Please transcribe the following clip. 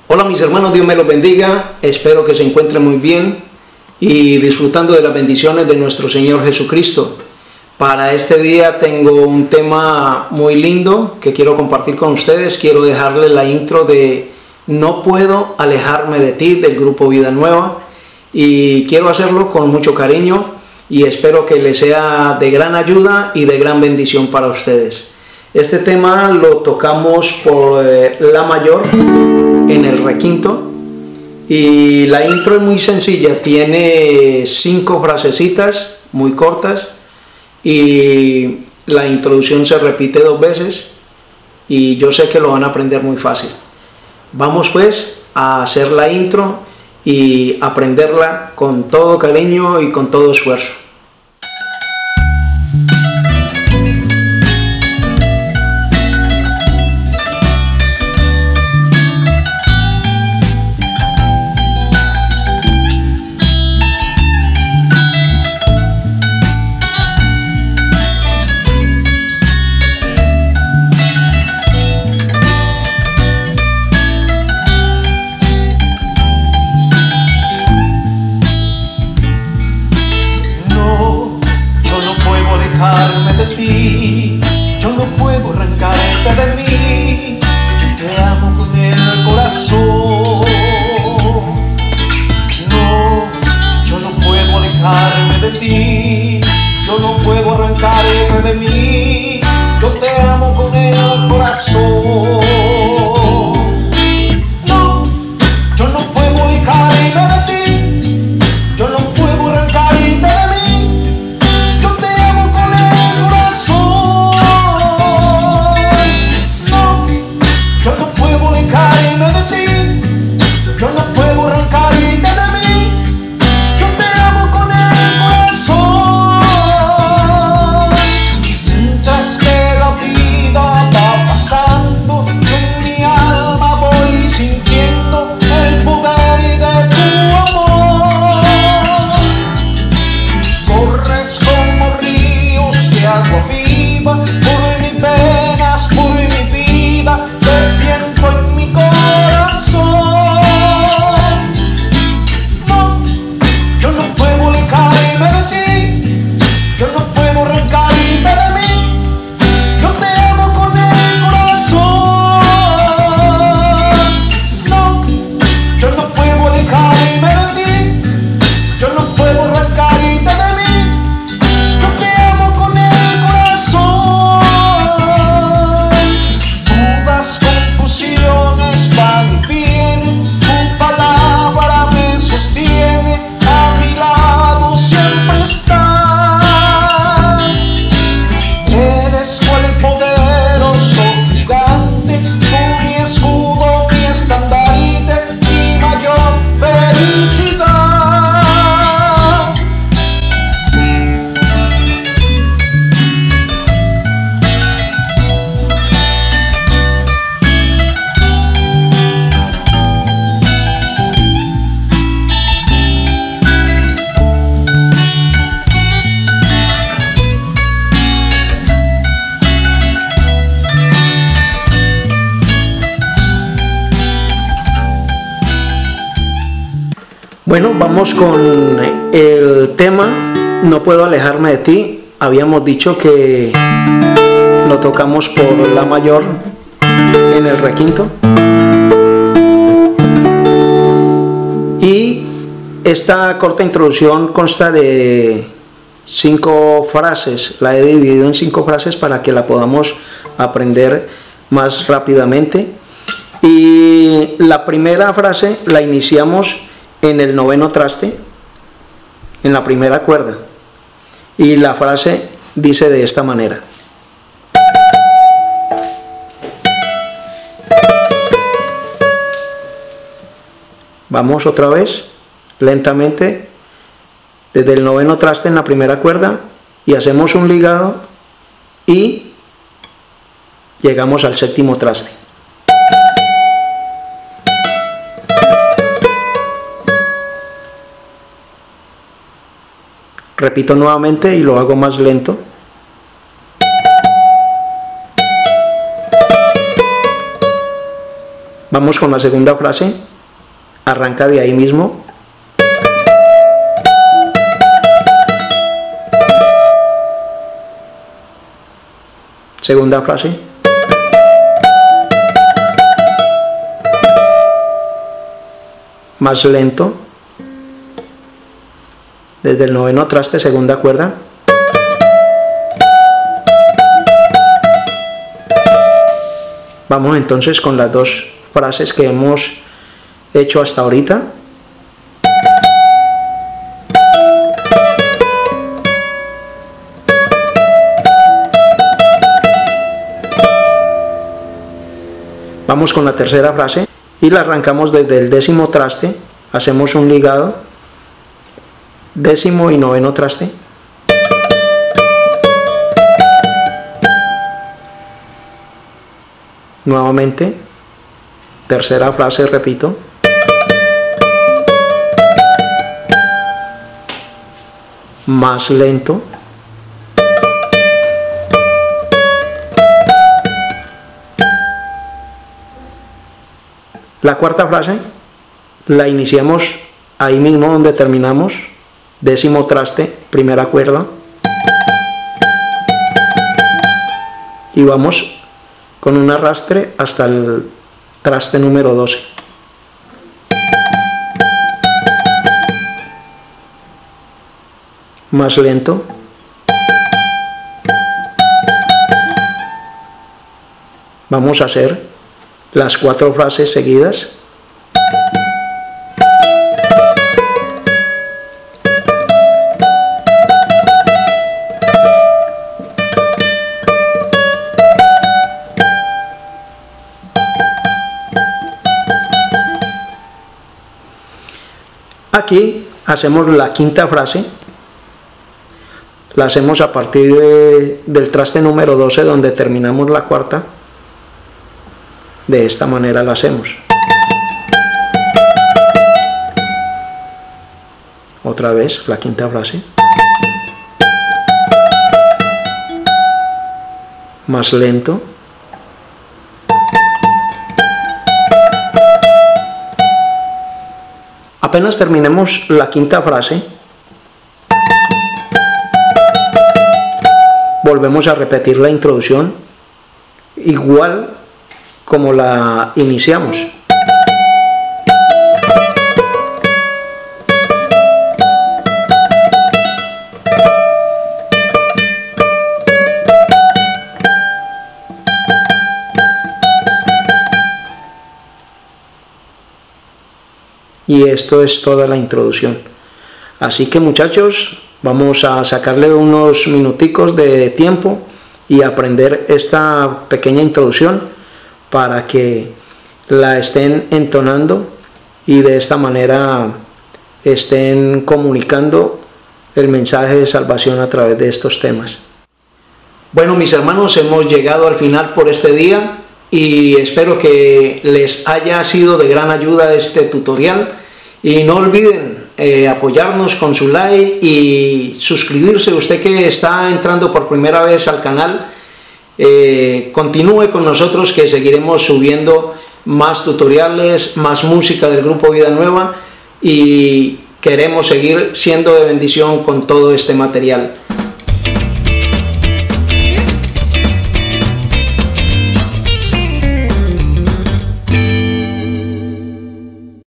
Hola mis hermanos, Dios me los bendiga, espero que se encuentren muy bien y disfrutando de las bendiciones de nuestro Señor Jesucristo. Para este día tengo un tema muy lindo que quiero compartir con ustedes. Quiero dejarles la intro de No puedo alejarme de ti, del grupo Vida Nueva, y quiero hacerlo con mucho cariño y espero que les sea de gran ayuda y de gran bendición para ustedes. Este tema lo tocamos por La mayor en el requinto y la intro es muy sencilla, tiene 5 frasecitas muy cortas y la introducción se repite 2 veces y yo sé que lo van a aprender muy fácil. Vamos pues a hacer la intro y aprenderla con todo cariño y con todo esfuerzo. De ti, yo no puedo arrancarte de mí, te amo con el corazón. No, yo no puedo alejarme de ti, yo no puedo arrancarte de mí, yo te amo con el corazón. No, yo no puedo alejarme de ti, yo no puedo arrancarte de mí, yo te amo con el corazón. No, yo no puedo alejarme de ti, yo no puedo arrancarte de mí, yo te amo con el corazón. Mientras que la vida va pasando, en mi alma voy sintiendo el poder de tu amor. Corres como ríos de agua viva, por mis penas, por mi vida, te siento en mi corazón. No, yo no puedo alejarme de ti, yo no puedo arrancarte de mí, yo te amo con el corazón. No, yo no puedo alejarme de ti, yo no puedo arrancarte de mí, yo te amo con el corazón. Dudas, confusiones van y vienen, tu palabra me sostiene, a mi lado siempre estás. Eres cual poderoso gigante, tú mi escudo, mi estandarte, mi mayor felicidad. Bueno, vamos con el tema No puedo alejarme de ti. Habíamos dicho que lo tocamos por La mayor en el requinto. Y esta corta introducción consta de 5 frases. La he dividido en 5 frases para que la podamos aprender más rápidamente. Y la primera frase la iniciamos en el 9º traste, en la primera cuerda, y la frase dice de esta manera: vamos otra vez lentamente desde el 9º traste en la primera cuerda y hacemos un ligado y llegamos al 7º traste. Repito nuevamente y lo hago más lento. Vamos con la segunda frase, arranca de ahí mismo. Segunda frase. Más lento. Desde el noveno traste, segunda cuerda. Vamos entonces con las dos frases que hemos hecho hasta ahorita. Vamos con la tercera frase y la arrancamos desde el décimo traste, hacemos un ligado, décimo y noveno traste. Nuevamente, tercera frase, repito. Más lento. La cuarta frase la iniciamos ahí mismo donde terminamos, décimo traste, primera cuerda. Y vamos con un arrastre hasta el traste número 12. Más lento. Vamos a hacer las 4 frases seguidas. Aquí hacemos la quinta frase, la hacemos a partir del traste número 12 donde terminamos la cuarta. De esta manera la hacemos. Otra vez la quinta frase. Más lento. Apenas terminemos la quinta frase, volvemos a repetir la introducción igual como la iniciamos. Y esto es toda la introducción. Así que muchachos, vamos a sacarle unos minuticos de tiempo y aprender esta pequeña introducción para que la estén entonando y de esta manera estén comunicando el mensaje de salvación a través de estos temas. Bueno, mis hermanos, hemos llegado al final por este día y espero que les haya sido de gran ayuda este tutorial. Y no olviden apoyarnos con su like y suscribirse. Usted que está entrando por primera vez al canal, continúe con nosotros, que seguiremos subiendo más tutoriales, más música del grupo Vida Nueva, y queremos seguir siendo de bendición con todo este material.